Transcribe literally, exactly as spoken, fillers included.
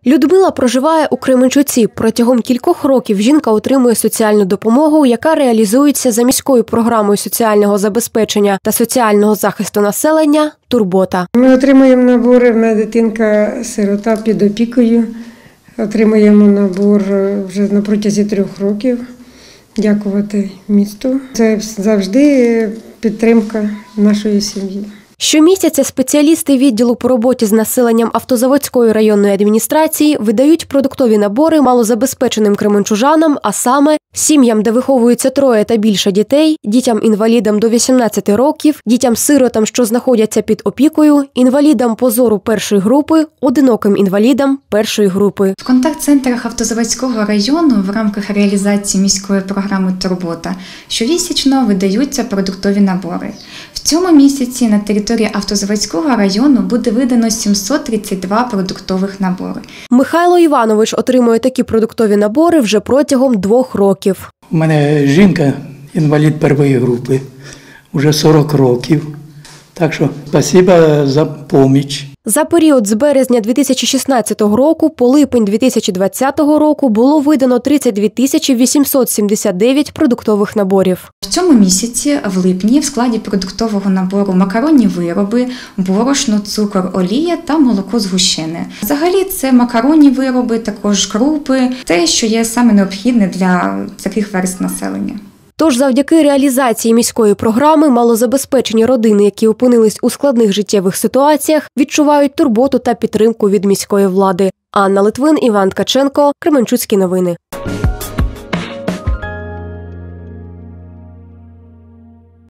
Людмила проживає у Кременчуці. Протягом кількох років жінка отримує соціальну допомогу, яка реалізується за міською програмою соціального забезпечення та соціального захисту населення «Турбота». Ми отримуємо набори, в мене дитинка-сирота під опікою. Отримуємо набор вже на протязі трьох років. Дякувати місту. Це завжди підтримка нашої сім'ї. Щомісяця спеціалісти відділу по роботі з населенням Автозаводської районної адміністрації видають продуктові набори малозабезпеченим кременчужанам, а саме сім'ям, де виховується троє та більше дітей, дітям-інвалідам до вісімнадцяти років, дітям-сиротам, що знаходяться під опікою, інвалідам по зору першої групи, одиноким інвалідам першої групи. В контакт-центрах Автозаводського району в рамках реалізації міської програми «Турбота» щомісячно видаються продуктові набори. В цьому місяці на території Автозаводського району буде видано сімсот тридцять два продуктових набори. Михайло Іванович отримує такі продуктові набори вже протягом двох років. У мене жінка інвалід першої групи, вже сорок років, так що спасибо за допомогу. За період з березня дві тисячі шістнадцятого року по липень дві тисячі двадцятого року було видано тридцять дві тисячі вісімсот сімдесят дев'ять продуктових наборів. В цьому місяці, в липні, в складі продуктового набору макаронні вироби, борошно, цукор, олія та молоко згущене. Взагалі це макаронні вироби, також крупи, те, що є саме необхідне для таких верств населення. Тож завдяки реалізації міської програми малозабезпечені родини, які опинились у складних життєвих ситуаціях, відчувають турботу та підтримку від міської влади. Анна Литвин, Іван Ткаченко, Кременчуцькі новини.